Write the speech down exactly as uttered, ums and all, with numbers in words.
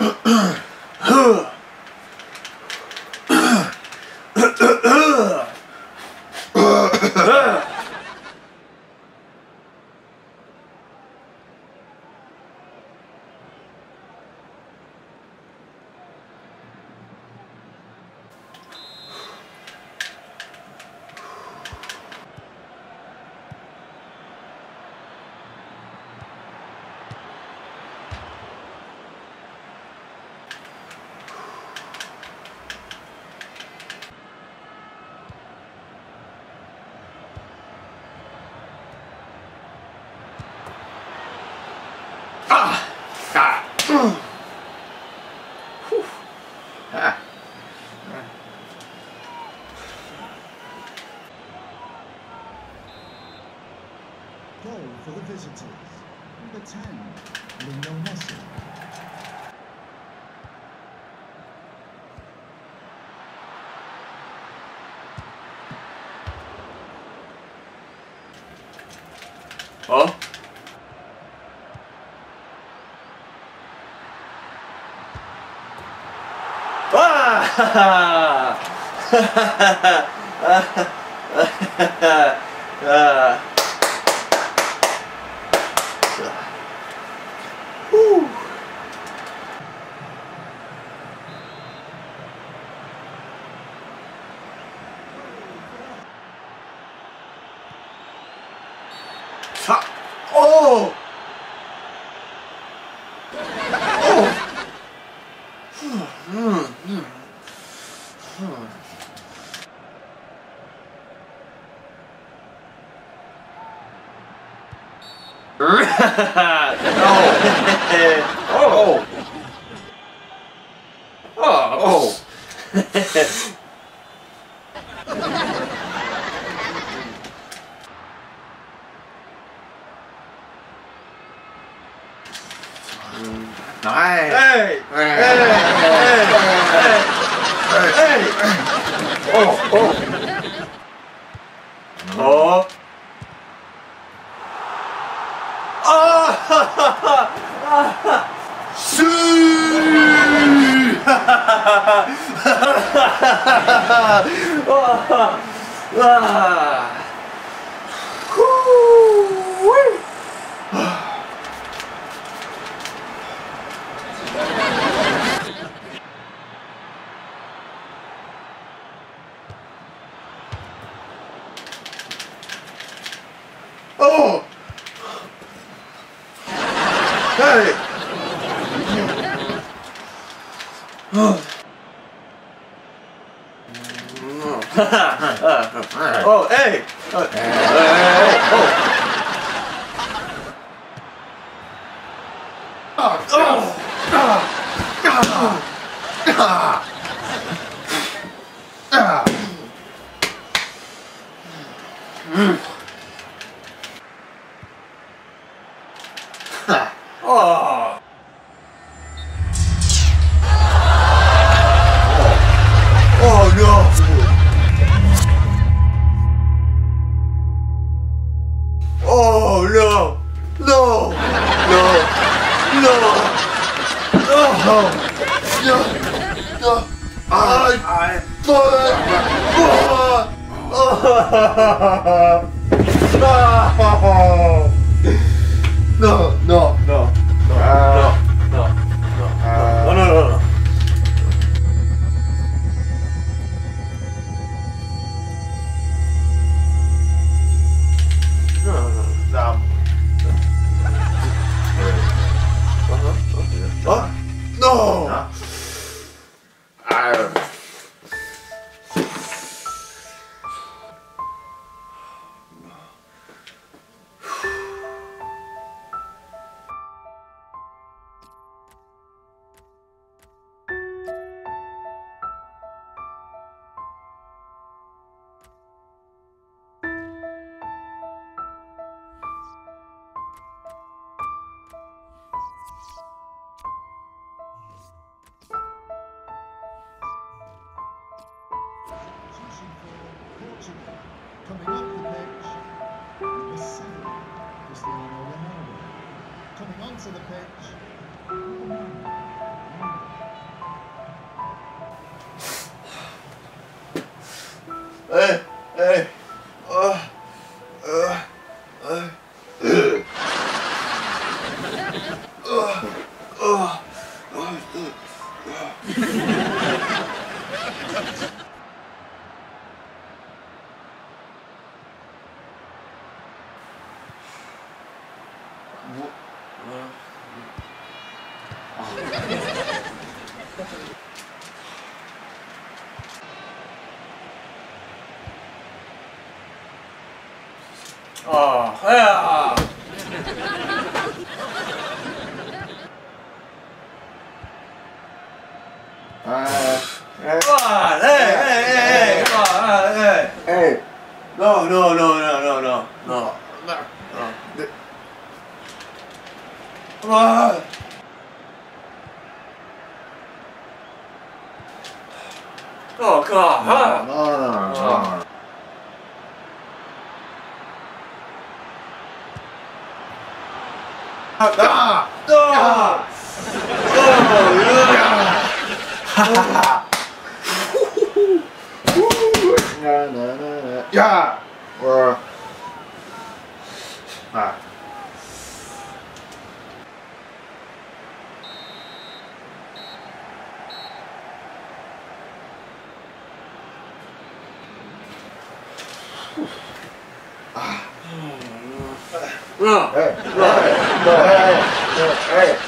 Goal for the visitors. Number ten, Lionel Messi. Oh? Ah! Ah! Whew. Oh! Oh! Oh! Oh! Nice! Hey! Hey! Hey! Hey! Hey! Oh! Oh! Oh! Oh! Hey! Oh, hey! Uh, hey! Oh! Oh! Oh! Ah! Ah! Ah! Mm. Oh! Oh no! Oh no! No! No! No! No! No! No! I... I... No! No! No! No! No! No! No! No! No! No! No! No! I... Coming up the pitch, number seven, Cristiano Ronaldo. Coming onto the pitch, number nine, 아, 야. 아, 와, hey, hey, hey, come on, hey. hey, No, no, no, no, no, no, no, no, no. Come on. Oh, come on, huh? no, no, no. 아, 아, Na, na, na, na. Yeah. Or. Ah. 야, Hey, hey, hey, hey, hey.